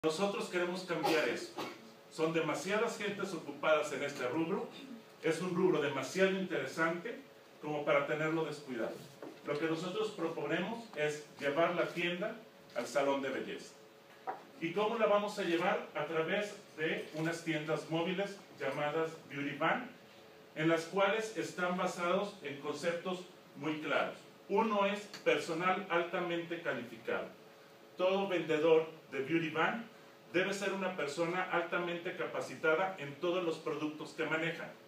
Nosotros queremos cambiar eso. Son demasiadas gentes ocupadas en este rubro. Es un rubro demasiado interesante como para tenerlo descuidado. Lo que nosotros proponemos es llevar la tienda al salón de belleza. ¿Y cómo la vamos a llevar? A través de unas tiendas móviles llamadas Beauty Van, en las cuales están basados en conceptos muy claros. Uno es personal altamente calificado. Todo vendedor de Beauty Van debe ser una persona altamente capacitada en todos los productos que maneja.